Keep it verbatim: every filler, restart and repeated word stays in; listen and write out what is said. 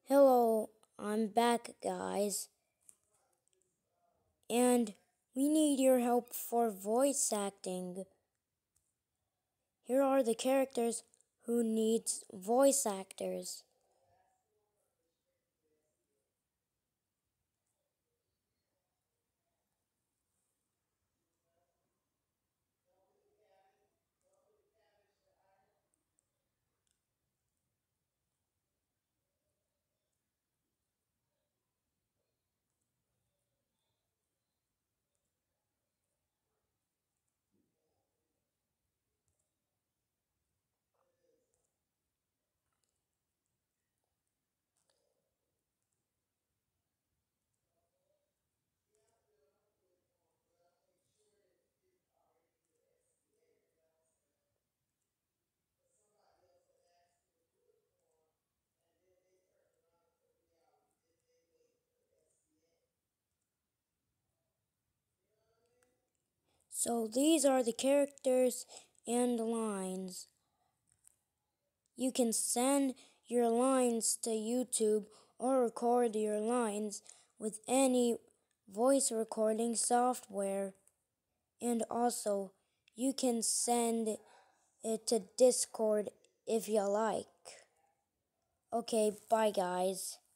Hello, I'm back, guys, and we need your help for voice acting. Here are the characters who needs voice actors. So these are the characters and lines. You can send your lines to YouTube or record your lines with any voice recording software. And also, you can send it to Discord if you like. Okay, bye guys.